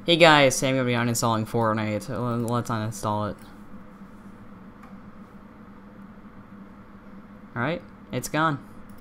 Hey guys, I'm gonna be uninstalling Fortnite. Let's uninstall it. Alright, it's gone.